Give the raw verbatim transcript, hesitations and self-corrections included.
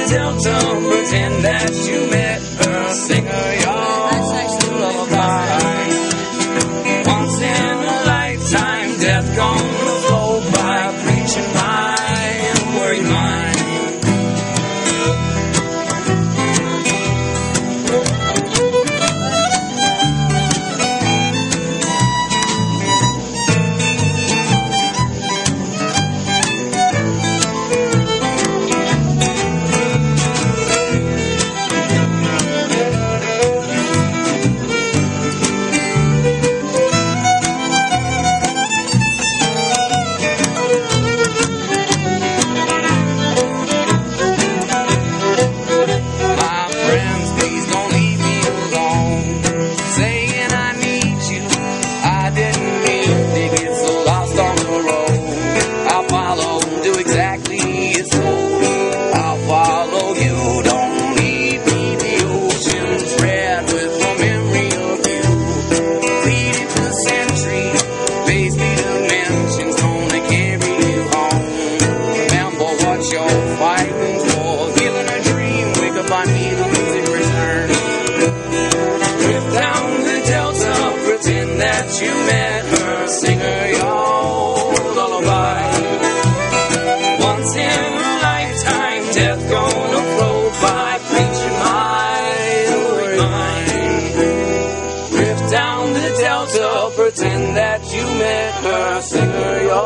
the Delta, pretend that you met her, sing her your lullaby. Once in a lifetime, death gonna flow by, preaching mine, worry mine. You met her, sing her your lullaby. Once in a lifetime, death gonna flow by, preaching mine, mine. Drift down the Delta, pretend that you met her, sing her your